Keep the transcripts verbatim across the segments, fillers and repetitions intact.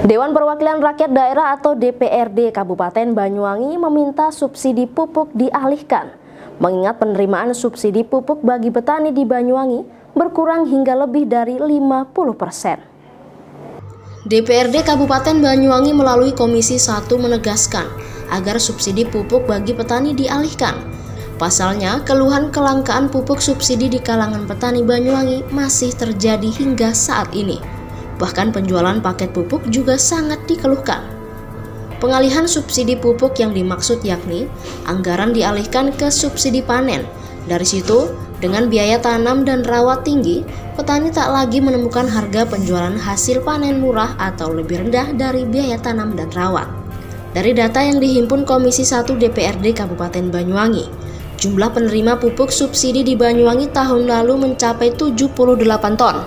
Dewan Perwakilan Rakyat Daerah atau D P R D Kabupaten Banyuwangi meminta subsidi pupuk dialihkan, mengingat penerimaan subsidi pupuk bagi petani di Banyuwangi berkurang hingga lebih dari lima puluh persen. D P R D Kabupaten Banyuwangi melalui Komisi satu menegaskan agar subsidi pupuk bagi petani dialihkan. Pasalnya, keluhan kelangkaan pupuk subsidi di kalangan petani Banyuwangi masih terjadi hingga saat ini. Bahkan penjualan paket pupuk juga sangat dikeluhkan. Pengalihan subsidi pupuk yang dimaksud yakni anggaran dialihkan ke subsidi panen. Dari situ, dengan biaya tanam dan rawat tinggi, petani tak lagi menemukan harga penjualan hasil panen murah atau lebih rendah dari biaya tanam dan rawat. Dari data yang dihimpun Komisi satu D P R D Kabupaten Banyuwangi, jumlah penerima pupuk subsidi di Banyuwangi tahun lalu mencapai tujuh puluh delapan ton.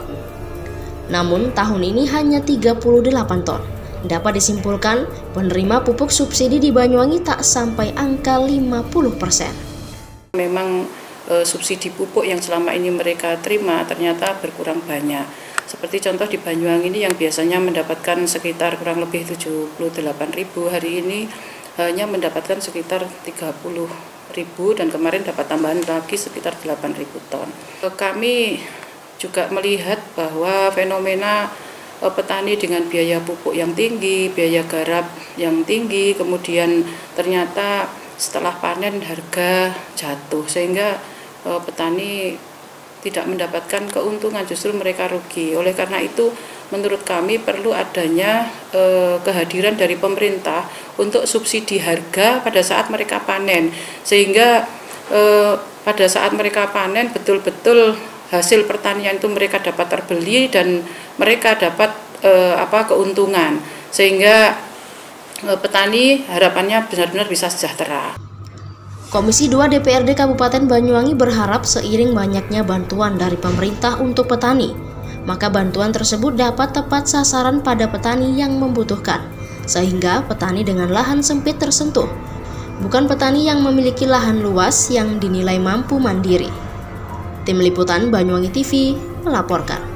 Namun tahun ini hanya tiga puluh delapan ton. Dapat disimpulkan, penerima pupuk subsidi di Banyuwangi tak sampai angka lima puluh persen. Memang e, subsidi pupuk yang selama ini mereka terima ternyata berkurang banyak. Seperti contoh di Banyuwangi ini yang biasanya mendapatkan sekitar kurang lebih tujuh puluh delapan ribu, hari ini hanya mendapatkan sekitar tiga puluh ribu dan kemarin dapat tambahan lagi sekitar delapan ribu ton. Kami juga melihat bahwa fenomena e, petani dengan biaya pupuk yang tinggi, biaya garap yang tinggi, kemudian ternyata setelah panen harga jatuh sehingga e, petani tidak mendapatkan keuntungan, justru mereka rugi. Oleh karena itu menurut kami perlu adanya e, kehadiran dari pemerintah untuk subsidi harga pada saat mereka panen, sehingga e, pada saat mereka panen betul-betul hasil pertanian itu mereka dapat terbeli dan mereka dapat e, apa keuntungan, sehingga e, petani harapannya benar-benar bisa sejahtera. Komisi dua D P R D Kabupaten Banyuwangi berharap seiring banyaknya bantuan dari pemerintah untuk petani, maka bantuan tersebut dapat tepat sasaran pada petani yang membutuhkan, sehingga petani dengan lahan sempit tersentuh, bukan petani yang memiliki lahan luas yang dinilai mampu mandiri. Tim Liputan Banyuwangi T V melaporkan.